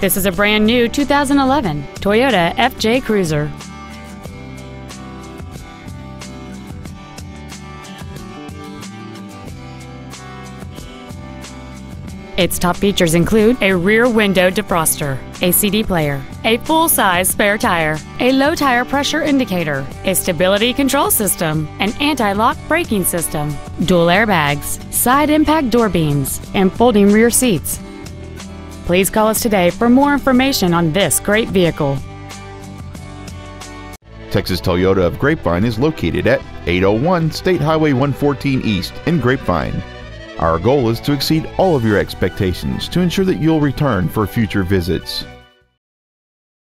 This is a brand new 2011 Toyota FJ Cruiser. Its top features include a rear window defroster, a CD player, a full-size spare tire, a low tire pressure indicator, a stability control system, an anti-lock braking system, dual airbags, side impact door beams, and folding rear seats. Please call us today for more information on this great vehicle. Texas Toyota of Grapevine is located at 801 State Highway 114 East in Grapevine. Our goal is to exceed all of your expectations to ensure that you'll return for future visits.